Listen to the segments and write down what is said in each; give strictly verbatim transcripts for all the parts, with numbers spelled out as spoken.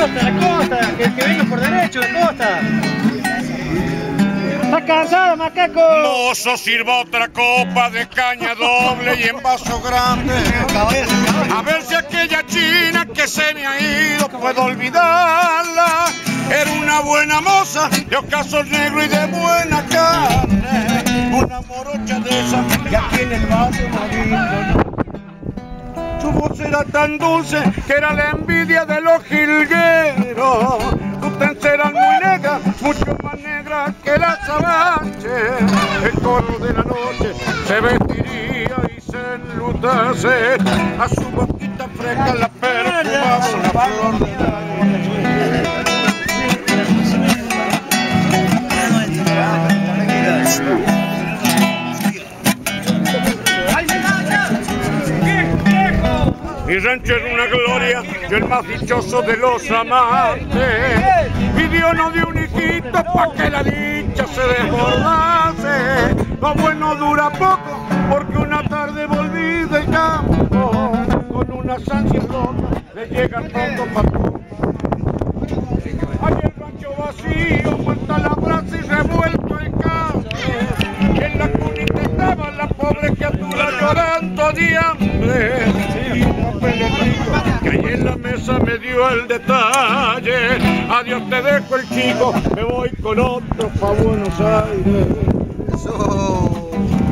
costa, la costa, que, que venga por derecho, la costa. ¿Estás cansado, macaco? Mozo, sirva otra copa de caña doble y en vaso grande. A ver si aquella china que se me ha ido puedo olvidarla. Era una buena moza, de ocasos negros y de buena carne. Una morocha de esas que aquí en el barrio no. Su voz era tan dulce que era la envidia de los jilgueros. Sus trenzas eran muy negras, mucho más negras que la azabache. El coro de la noche se vestiría y se enlutase. A su boquita fresca la perfumaba una flor de la Mi rancho era una gloria, yo el más dichoso de los amantes. Y Dios nos dio un hijito pa' que la dicha se desbordase. Lo bueno dura poco, porque una tarde volví del campo. Con unas ansias locas, le llega pronto pa' tú. Hay el rancho vacío, muerta la brasa y revuelto el campo. Y en la cunita estaba la pobre criatura llorando de hambre. Que ahí en la mesa me dio el detalle. Adiós te dejo el chico, me voy con otro pa' Buenos Aires. Eso.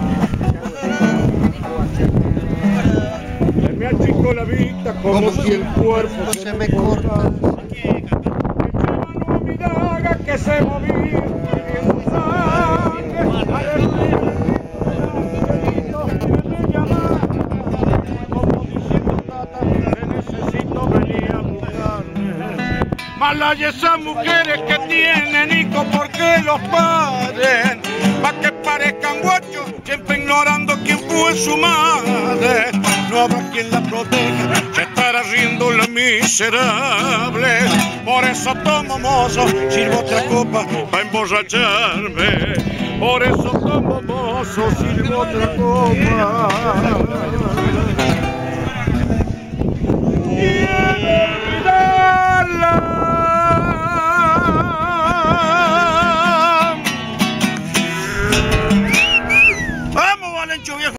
Se me achicó la vista como, como si el cuerpo se, se me corta. Me llaman a mi daga que se movía en su sangre. Malas esas mujeres que tienen hijos porque los paren, pa' que parezcan guachos, siempre ignorando quién fue su madre. No habrá quien la proteja, se estará riendo la miserable. Por eso tomo mozo, sirvo otra copa pa' emborracharme. Por eso tomo mozo, sirvo otra copa.